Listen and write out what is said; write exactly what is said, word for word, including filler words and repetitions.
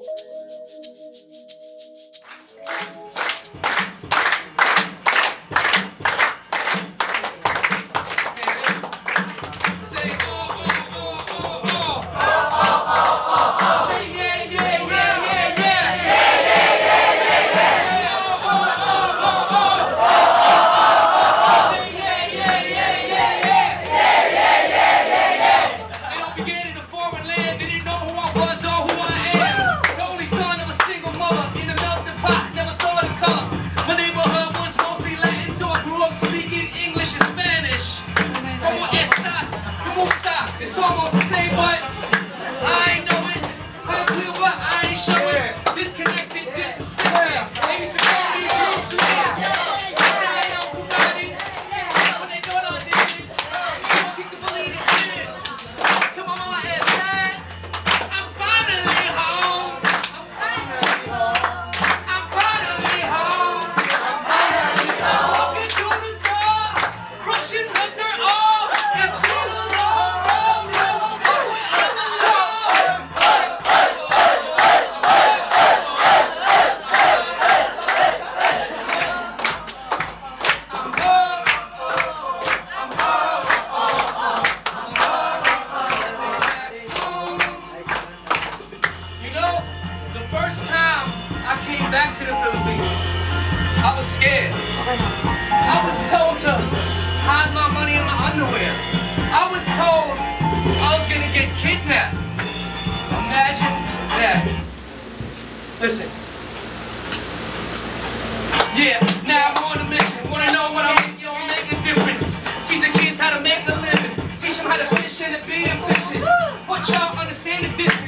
It's almost the same, but I ain't know it. I feel, but I ain't show it. Disconnected, disrespected. They used to call me Bruce Lee. I know who got it. When they thought I did it, you don't get to believe it lives. To my mama ass sad, I'm finally home. I'm finally home. I'm finally home. I'm finally home. Walking through the door, brushing the dirt off. It's been a long road. Back to the Philippines, I was scared. I was told to hide my money in my underwear. I was told I was gonna get kidnapped. Imagine that. Listen. Yeah, now I'm on a mission. Wanna know what I make? Yo, I'll make a difference. Teach the kids how to make a living. Teach them how to fish and to be efficient. But y'all understand the difference.